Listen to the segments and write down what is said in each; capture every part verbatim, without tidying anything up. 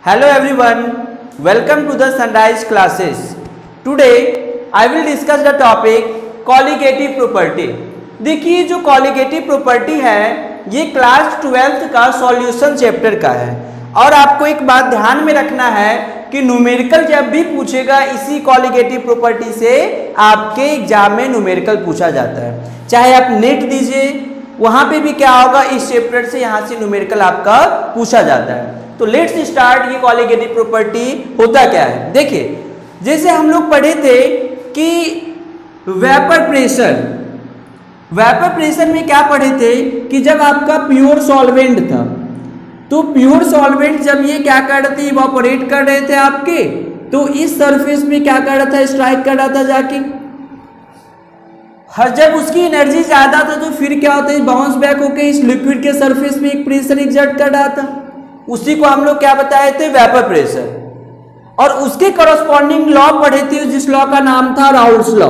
Hello everyone, welcome to the Sunrise classes. Today I will discuss the topic colligative property. देखिए जो colligative property है ये class twelfth का solution chapter का है और आपको एक बात ध्यान में रखना है कि न्यूमेरिकल जब भी पूछेगा इसी colligative property से आपके एग्जाम में न्यूमेरिकल पूछा जाता है। चाहे आप नेट दीजिए वहां पे भी क्या होगा, इस चैप्टर से यहाँ से न्यूमेरिकल आपका पूछा जाता है। तो लेट्स स्टार्ट। ये कॉलिगेटिव प्रॉपर्टी होता क्या है, देखिए जैसे हम लोग पढ़े थे कि वेपर प्रेशर वेपर प्रेशर में क्या पढ़े थे कि जब आपका प्योर सॉल्वेंट था तो प्योर सॉल्वेंट जब ये क्या कर रहे थे, इवापोरेट कर रहे थे आपके, तो इस सरफेस में क्या कर रहा था, स्ट्राइक कर रहा था जाके। हर जब उसकी एनर्जी ज्यादा था तो फिर क्या होता है, बाउंस बैक होकर इस लिक्विड के सरफेस में एक प्रेशर एग्जर्ट कर रहा था, उसी को हम लोग क्या बताए थे, वेपर प्रेशर। और उसके करस्पॉन्डिंग लॉ पढ़े थे जिस लॉ का नाम था राउल्ट्स लॉ।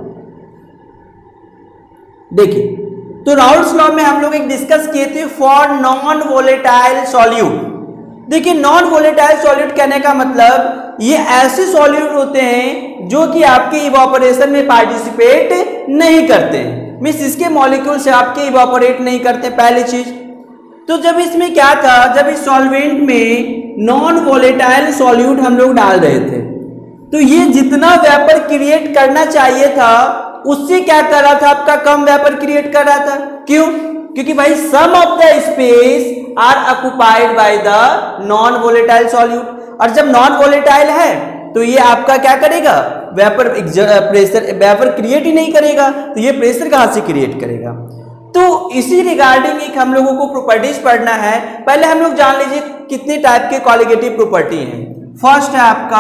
देखिए तो राउल्ट्स लॉ में हम लोग एक डिस्कस किए थे फॉर नॉन वोलेटाइल सॉल्यूट। देखिए नॉन वोलेटाइल सॉल्यूट कहने का मतलब ये ऐसे सॉल्यूट होते हैं जो कि आपके इवापोरेशन में पार्टिसिपेट नहीं करते हैं, मींस इसके मॉलिक्यूल से आपके इवापोरेट नहीं करते, पहली चीज। तो जब इसमें क्या था, जब इस सॉल्वेंट में नॉन वोलेटाइल सॉल्यूट हम लोग डाल रहे थे तो ये जितना वेपर क्रिएट करना चाहिए था उससे क्या कर रहा था, आपका कम वेपर क्रिएट कर रहा था। क्यों? क्योंकि भाई some of the space are occupied by the non volatile solute. और जब नॉन वोलेटाइल है तो ये आपका क्या करेगा, वेपर प्रेशर वेपर क्रिएट ही नहीं करेगा, तो ये प्रेशर कहां से क्रिएट करेगा। तो इसी रिगार्डिंग एक हम लोगों को प्रॉपर्टीज पढ़ना है। पहले हम लोग जान लीजिए कितने टाइप के कॉलिगेटिव प्रॉपर्टी हैं। फर्स्ट है आपका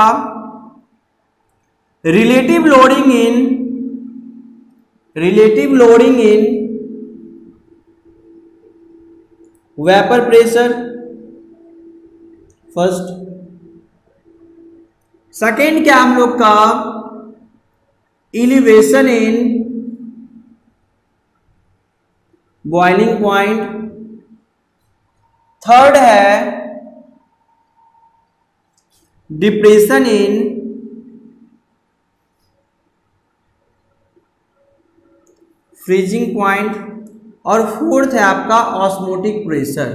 relative lowering in relative lowering in vapour pressure, first. Second क्या हम लोग का, elevation in boiling point. Third है डिप्रेशन इन फ्रीजिंग पॉइंट। और फोर्थ है आपका ऑस्मोटिक प्रेशर।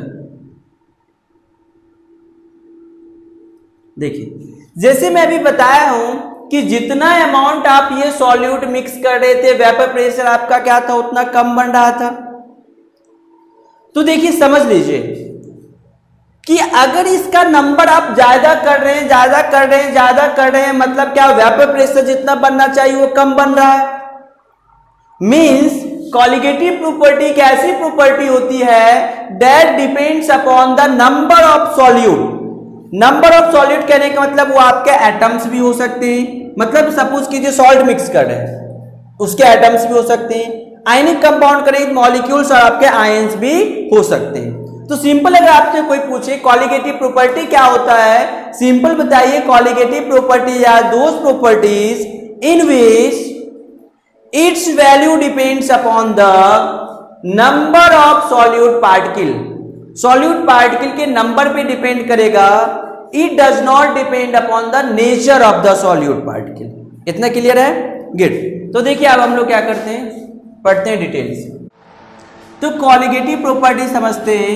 देखिए जैसे मैं अभी बताया हूं कि जितना अमाउंट आप ये सॉल्यूट मिक्स कर रहे थे वेपर प्रेशर आपका क्या था, उतना कम बन रहा था। तो देखिए समझ लीजिए कि अगर इसका नंबर आप ज्यादा कर रहे हैं ज्यादा कर रहे हैं ज्यादा कर रहे हैं मतलब क्या, वेपर प्रेशर जितना बनना चाहिए वो कम बन रहा है। मींस कॉलिगेटिव प्रॉपर्टी एक ऐसी प्रॉपर्टी होती है that depends upon the number of solute. Number of solute कहने का मतलब वो आपके एटम्स भी हो सकते हैं, मतलब सपोज कीजिए सॉल्ट मिक्स कर रहे हैं उसके एटम्स भी हो सकते हैं, आयनिक कंपाउंड करें मॉलिक्यूल्स और आपके आयंस भी हो सकते हैं। तो सिंपल अगर आपसे कोई पूछे कॉलिगेटिव प्रॉपर्टी क्या होता है, सिंपल बताइए colligative property are those properties in which its value depends upon the number of solute particle। solute particle के नंबर पे डिपेंड करेगा, it does not depend upon the nature of the solute particle। इतना clear है? Good. तो देखिए अब हम लोग क्या करते हैं, पढ़ते हैं डिटेल्स। तो कॉलिगेटिव प्रॉपर्टी समझते हैं,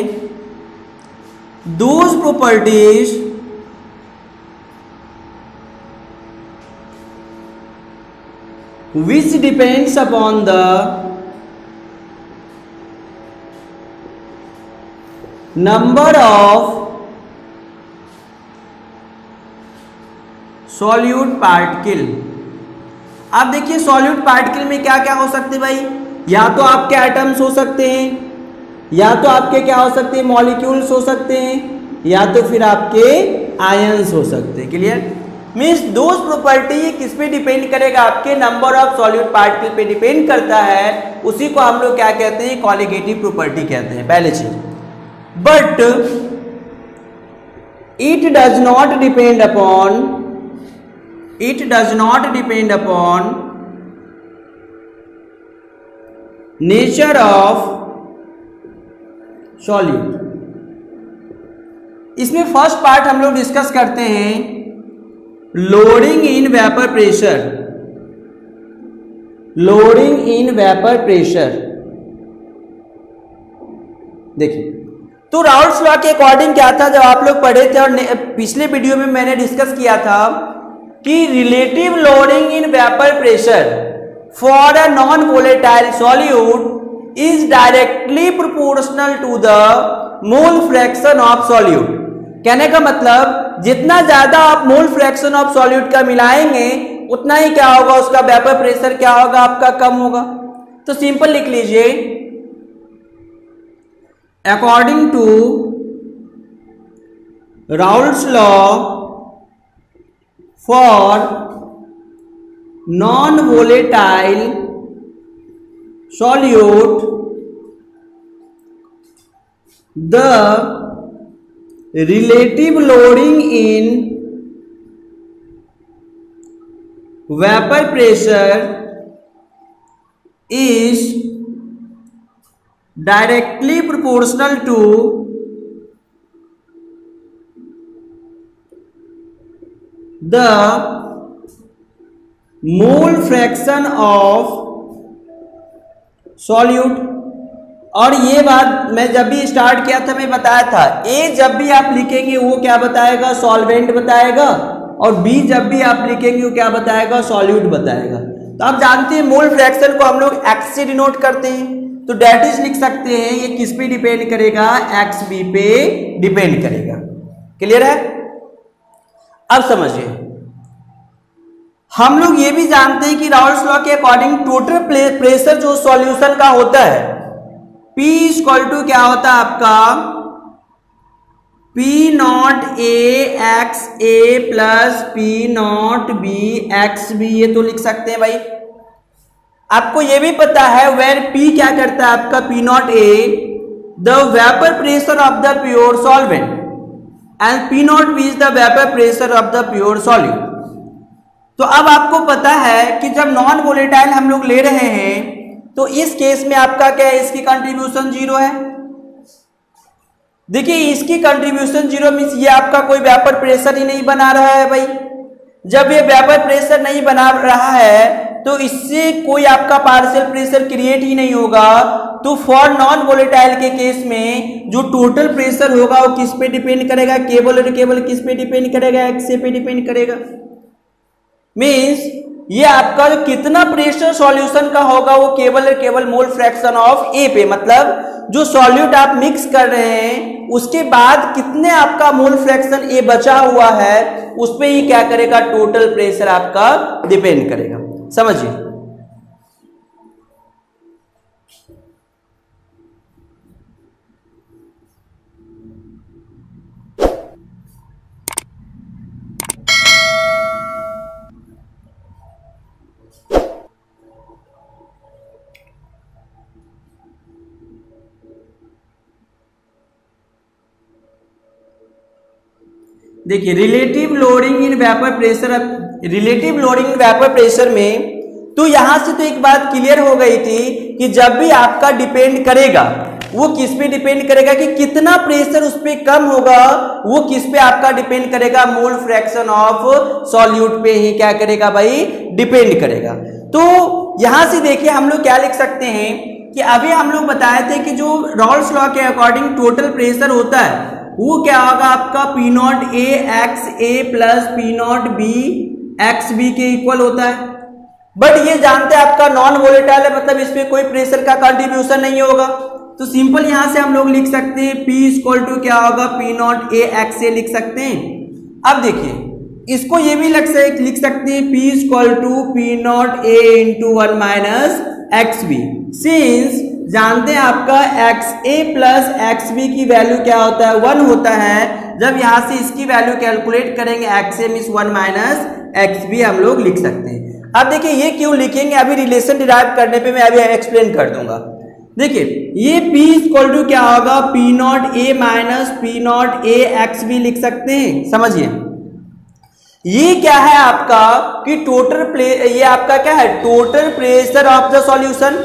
those properties which depends upon the number of solute particle। अब देखिए सॉल्यूट पार्टिकल में क्या क्या हो सकते हैं भाई, या तो आपके एटम्स हो सकते हैं, या तो आपके क्या हो सकते हैं, मॉलिक्यूल्स हो सकते हैं, या तो फिर आपके आयंस हो सकते हैं। क्लियर? मीन्स दोज प्रॉपर्टी किस पे डिपेंड करेगा, आपके नंबर ऑफ सॉल्यूट पार्टिकल पे डिपेंड करता है, उसी को हम लोग क्या कहते हैं, कॉलिगेटिव प्रॉपर्टी कहते हैं, पहले चीज। But it does not depend upon it does not depend upon nature of solute. इसमें फर्स्ट पार्ट हम लोग डिस्कस करते हैं lowering in vapour pressure. Lowering in vapour pressure देखिए, तो राउल्ट्स लॉ के अकॉर्डिंग क्या था, जब आप लोग पढ़े थे और पिछले वीडियो में मैंने डिस्कस किया था कि relative lowering in vapour pressure for a non volatile solute is directly proportional to the mole fraction of solute. कहने का मतलब जितना ज्यादा आप मोल फ्रैक्शन ऑफ सॉल्यूट का मिलाएंगे उतना ही क्या होगा, उसका वेपर प्रेशर क्या होगा, आपका कम होगा। तो सिंपल लिख लीजिए, according to Raoult's law for non volatile solute the relative loading in vapor pressure is directly proportional to the mole fraction of solute। और ये बात मैं जब भी स्टार्ट किया था मैं बताया था, ए जब भी आप लिखेंगे वो क्या बताएगा, सॉल्वेंट बताएगा, और बी जब भी आप लिखेंगे वो क्या बताएगा, सॉल्यूट बताएगा। तो आप जानते हैं मोल फ्रैक्शन को हम लोग एक्स से डिनोट करते हैं, तो डेट इज लिख सकते हैं ये किस पे डिपेंड करेगा, एक्स बी पे डिपेंड करेगा। क्लियर है? अब समझिए, हम लोग ये भी जानते हैं कि राउल्ट्स लॉ के अकॉर्डिंग टोटल प्रेशर जो सॉल्यूशन का होता है P इक्वल टू क्या होता है आपका, P naught A X A plus P naught B X B, ये तो लिख सकते हैं भाई। आपको ये भी पता है वेर P क्या करता है आपका, P naught A the vapour pressure of the pure solvent and P naught B is the vapour pressure of the pure solute. तो अब आपको पता है कि जब नॉन वोलेटाइल हम लोग ले रहे हैं तो इस केस में आपका क्या है, इसकी कंट्रीब्यूशन जीरो है। देखिए इसकी कंट्रीब्यूशन जीरो मींस ये आपका कोई वेपर प्रेशर ही नहीं बना रहा है भाई। जब ये वेपर प्रेशर नहीं बना रहा है तो इससे कोई आपका पार्शियल प्रेशर क्रिएट ही नहीं होगा। तो फॉर नॉन वोलेटाइल के केस में जो टोटल प्रेशर होगा वो किस पे डिपेंड करेगा, केवल और केवल किस पे डिपेंड करेगा, एक्स पे डिपेंड करेगा। मींस ये आपका जो कितना प्रेशर सॉल्यूशन का होगा वो केवल और केवल मोल फ्रैक्शन ऑफ ए पे, मतलब जो सॉल्यूट आप मिक्स कर रहे हैं उसके बाद कितने आपका मोल फ्रैक्शन ए बचा हुआ है उस पे ही क्या करेगा, टोटल प्रेशर आपका डिपेंड करेगा। समझिए, देखिए relative lowering in vapour pressure, relative lowering in vapour pressure में तो यहां से तो एक बात क्लियर हो गई थी कि जब भी आपका डिपेंड करेगा वो किस पे डिपेंड करेगा कि कितना प्रेशर उस पे कम होगा, वो किस पे आपका डिपेंड करेगा, मोल फ्रैक्शन ऑफ सॉल्यूट पे ही क्या करेगा भाई, डिपेंड करेगा। तो यहां से देखिए हम लोग क्या लिख सकते हैं कि अभी हम लोग बताए थे कि जो राउल्ट्स लॉ के अकॉर्डिंग टोटल प्रेशर होता है वो क्या होगा आपका, P naught A X A plus P naught B X B के इक्वल होता है। बट ये जानते हैं आपका नॉन वोलेटाइल है, मतलब इसमें कोई प्रेशर का कंट्रीब्यूशन नहीं होगा। तो सिंपल यहां से हम लोग लिख सकते हैं P इक्वल टू क्या होगा, P naught A X A लिख सकते हैं। अब देखिए इसको ये भी लग से लिख सकते हैं P equal to P naught A into one minus X B. Since जानते हैं आपका X A plus X B की वैल्यू क्या होता है, वन होता है। जब यहां से इसकी वैल्यू कैलकुलेट करेंगे X A means one minus X B हम लोग लिख सकते हैं। अब देखिए ये क्यों लिखेंगे, अभी रिलेशन डिराइव करने पे मैं अभी एक्सप्लेन कर दूंगा। देखिए ये P इक्वल टू क्या होगा, P naught A minus P naught A X B लिख सकते हैं। समझिए ये क्या है आपका कि टोटल प्ले ये आपका क्या है, total pressure of the solution.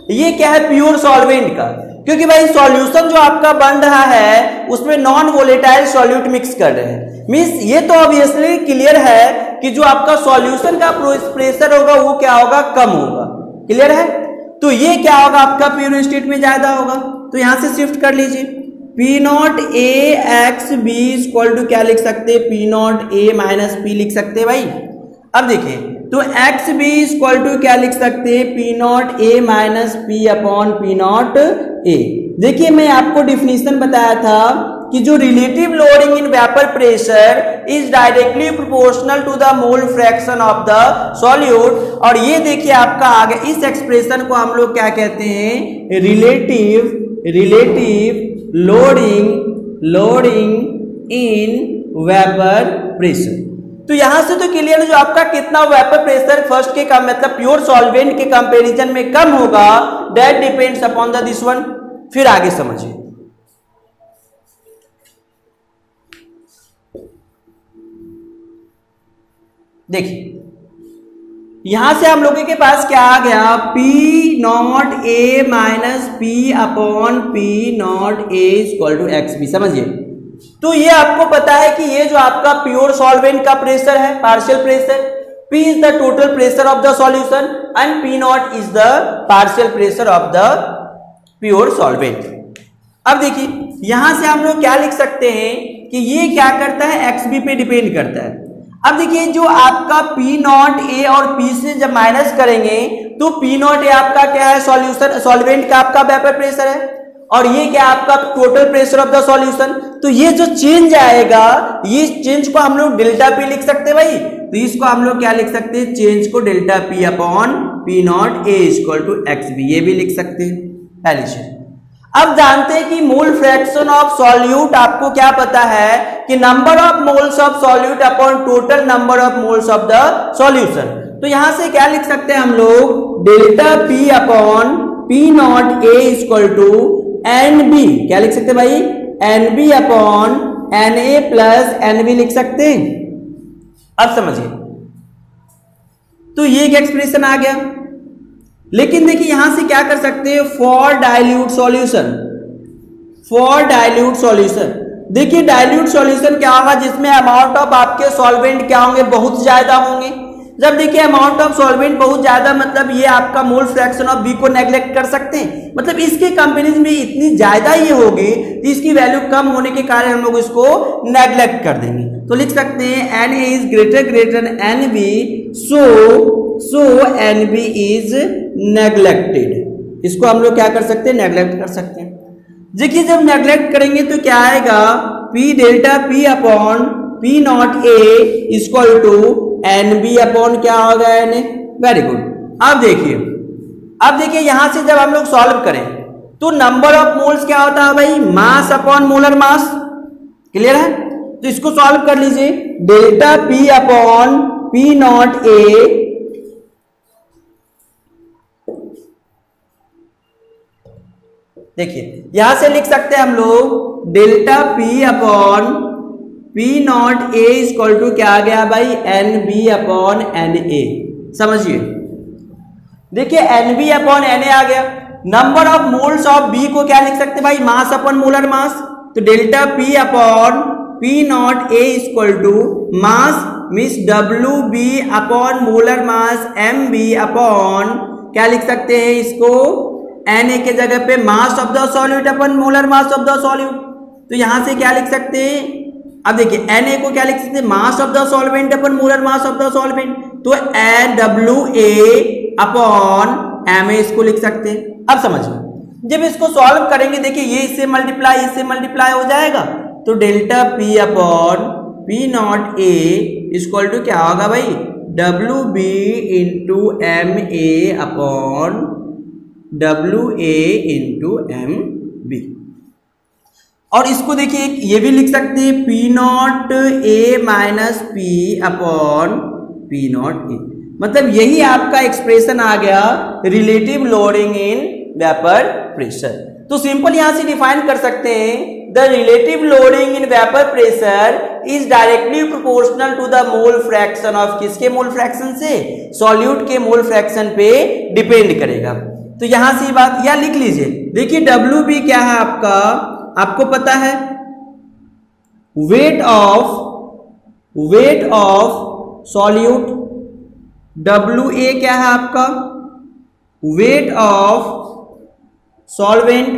ये क्या है, प्योर सॉल्वेंट का, क्योंकि भाई सॉल्यूशन जो आपका बन रहा है उसमें नॉन वोलेटाइल सॉल्यूट मिक्स कर रहे हैं। मींस ये तो ऑब्वियसली क्लियर है कि जो आपका सॉल्यूशन का प्रेशर होगा वो क्या होगा, कम होगा। क्लियर है? तो ये क्या होगा, आपका प्योर स्टेट में ज्यादा होगा। तो यहां से शिफ्ट कर लीजिए, P naught A X B equal to क्या लिख सकते हैं, P naught A minus P लिख सकते हैं भाई। अब देखिए तो एक्स बी इक्वल टू क्या लिख सकते हैं, P naught A minus P upon P naught A. देखिए मैं आपको डिफिनीशन बताया था कि जो relative lowering in vapour pressure is directly proportional to the mole fraction of the solute. और ये देखिए आपका आगे इस एक्सप्रेशन को हम लोग क्या कहते हैं, relative relative lowering lowering in vapour pressure. तो यहां से तो क्लियर है जो आपका कितना वेपर प्रेशर फर्स्ट के कम मतलब प्योर सॉल्वेंट के कंपैरिजन में कम होगा, that depends upon the this one. फिर आगे समझिए, देखिए यहां से हम लोगों के पास क्या आ गया, P naught A minus P upon P naught A equal to X B. समझिए, तो ये आपको पता है कि ये जो आपका प्योर सॉल्वेंट का प्रेशर है, partial pressure, P is the total pressure of the solution and P naught is the partial pressure of the pure solvent. अब देखिए यहां से हम लोग क्या लिख सकते हैं कि ये क्या करता है, एक्स बी पे डिपेंड करता है। अब देखिए जो आपका P नॉट ए और P से जब माइनस करेंगे तो P नॉट ए आपका क्या है, सॉल्यूशन सॉल्वेंट का आपका वेपर प्रेशर है, और ये क्या आपका total pressure of the solution. तो ये जो चेंज आएगा, ये चेंज को हम लोग डेल्टा पी लिख सकते हैं भाई। तो इसको हम लोग क्या लिख सकते हैं, चेंज को delta P upon P naught A equal to X B, ये भी लिख सकते हैं पहले से। अब जानते हैं कि मोल फ्रैक्शन ऑफ सॉल्यूट आपको क्या पता है कि number of moles of solute upon total number of moles of the solution. तो यहां से क्या लिख सकते हैं हम लोग, delta P upon P naught A equal to N B, क्या लिख सकते हैं भाई, N B upon N A plus N B लिख सकते हैं। अब समझिए, तो ये एक एक्सप्रेशन आ गया। लेकिन देखिए यहां से क्या कर सकते हैं, for dilute solution, for dilute solution. देखिए डाइल्यूट सॉल्यूशन क्या होगा, जिसमें अमाउंट ऑफ आपके सॉल्वेंट क्या होंगे, बहुत ज्यादा होंगे। जब देखिए अमाउंट ऑफ सॉल्वेंट बहुत ज्यादा, मतलब ये आपका मोल फ्रैक्शन ऑफ बी को नेग्लेक्ट कर सकते हैं, मतलब इसके कंपेरिजन में इतनी ज्यादा ये होगी तो इसकी वैल्यू कम होने के कारण हम लोग इसको नेग्लेक्ट कर देंगे। तो लिख सकते हैं N A is greater greater N B, so so N B is neglected. इसको हम लोग क्या कर सकते हैं, नेग्लेक्ट कर सकते हैं। देखिए जब नेग्लेक्ट करेंगे तो क्या आएगा, P delta P upon P naught A equal to N B upon क्या होगा, एन ए। Very good. अब देखिए अब देखिए यहां से जब हम लोग सॉल्व करें तो नंबर ऑफ मोल्स क्या होता है भाई, mass upon molar mass. Clear है? तो इसको सॉल्व कर लीजिए, delta P upon P naught A देखिए यहां से लिख सकते हैं हम लोग delta P upon P naught A equal to क्या आ गया भाई, N B upon N A. समझिए देखिए N B upon N A आ गया। Number of moles of B को क्या लिख सकते भाई, मास अपॉन मोलर मास। तो delta P upon P naught A equal to mass means W B upon molar mass M B upon क्या लिख सकते हैं इसको, एन ए के जगह पे mass of the solute upon molar mass of the solute. तो यहां से क्या लिख सकते हैं, अब देखिए एन ए को क्या लिख सकते हैं, mass of the solvent upon molar mass of the solvent. तो N W A upon M A इसको लिख सकते हैं। अब समझिए जब इसको सॉल्व करेंगे, देखिए ये इससे मल्टीप्लाई इससे मल्टीप्लाई हो जाएगा, तो delta P upon P naught A equal to क्या होगा भाई, W B into M A upon W A into M B. और इसको देखिए ये भी लिख सकते हैं P naught A minus P upon P naught A. मतलब यही आपका एक्सप्रेशन आ गया relative lowering in vapour pressure. तो सिंपल यहां से डिफाइन कर सकते हैं, the relative lowering in vapour pressure is directly proportional to the mole fraction of, किसके मोल फ्रैक्शन से, सॉल्यूट के मोल फ्रैक्शन पे डिपेंड करेगा। तो यहां से बात या लिख लीजिए, देखिए डब्ल्यू बी क्या है आपका, आपको पता है weight of weight of solute, W A क्या है आपका weight of solvent,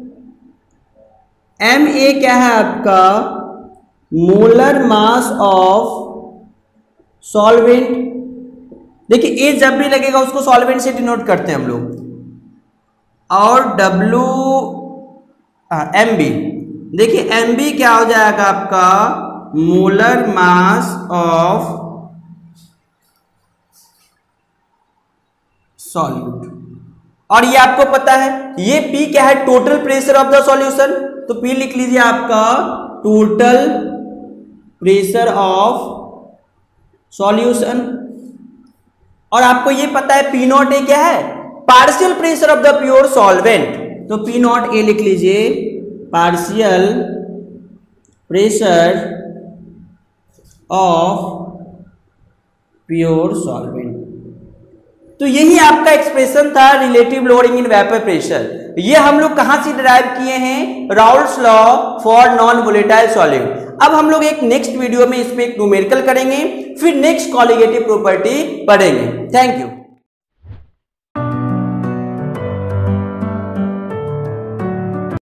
M A क्या है आपका मोलर मास ऑफ सॉल्वेंट। देखिए ए जब भी लगेगा उसको सॉल्वेंट से डिनोट करते हैं हम लोग, और डब्ल्यू एम बी, देखिए एम बी क्या हो जाएगा आपका मोलर मास ऑफ सॉल्यूट। और ये आपको पता है ये P क्या है, total pressure of the solution, तो P लिख लीजिए आपका टोटल प्रेशर ऑफ सॉल्यूशन। और आपको ये पता है P नॉट ए क्या है, partial pressure of the pure solvent, तो P नॉट ए लिख लीजिए partial pressure of pure solvent. तो यही आपका एक्सप्रेशन था relative lowering in vapour pressure. ये हम लोग कहां से डिराइव किए हैं, Raoult's law for non volatile solute. अब हम लोग एक नेक्स्ट वीडियो में इसमें एक न्यूमेरिकल करेंगे, फिर नेक्स्ट कॉलिगेटिव प्रॉपर्टी पढ़ेंगे। Thank you.